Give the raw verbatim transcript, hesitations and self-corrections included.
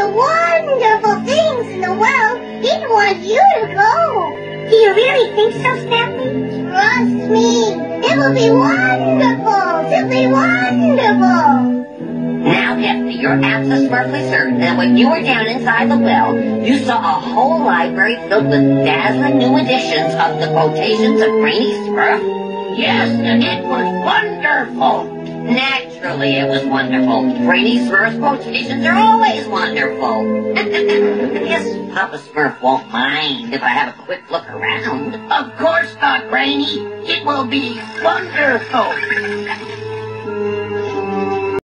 the wonderful things in the world, he'd want you to go. Do you really think so, Snappy? Trust me, it will be wonderful, simply wonderful. Now, Hefty, you're absolutely certain that when you were down inside the well, you saw a whole library filled with dazzling new editions of the quotations of Brainy Smurf? Yes, and it was wonderful. Naturally, it was wonderful. Brainy Smurf's quotations are always wonderful. I guess Papa Smurf won't mind if I have a quick look around. Of course not, Brainy. It will be wonderful.